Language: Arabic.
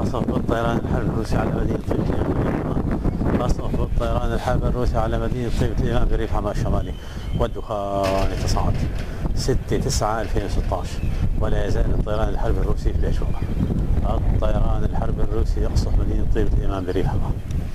قصف الطيران الحربي الروسي على مدينة طيبة اليمن. قصف الطيران الحربي الروسي على مدينة طيبة اليمن بريف حماة الشمالي، والدخان يتصاعد. 6/9/2016. ولا يزال الطيران الحربي الروسي في الأجواء. الطيران الحربي الروسي يقصف مدينة طيبة اليمن بريف حماة.